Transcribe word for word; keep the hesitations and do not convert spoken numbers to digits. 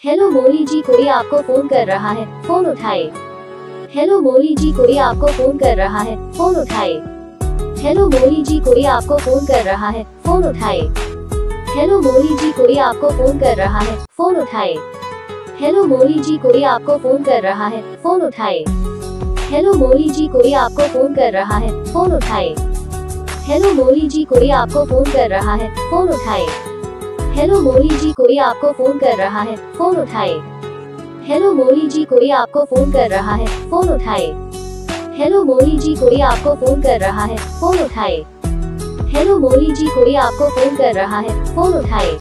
Hello मोली जी, कोई आपको phone कर रहा है, फोन उठाए। हेलो मोली जी, कोई आपको फोन कर रहा है, फोन उठाए। हेलो मोली जी, कोई आपको फोन कर रहा है, फोन उठाए। हेलो मोली जी, कोई आपको फोन कर रहा है, फोन उठाए। हेलो मोली जी, कोई आपको फोन कर रहा है, फोन उठाए। हेलो मोली जी, कोई आपको फोन कर रहा है, फोन उठाए। हेलो मोली जी, कोई आपको फोन कर रहा है, फोन उठाए। हेलो मोली जी, कोई आपको फोन कर रहा है, फोन उठाए। हेलो मोली जी, कोई आपको फोन कर रहा है, फोन उठाए। हेलो मोली जी, कोई आपको फोन कर रहा है, फोन उठाए। हेलो मोली जी, कोई आपको फोन कर रहा है, फोन उठाए।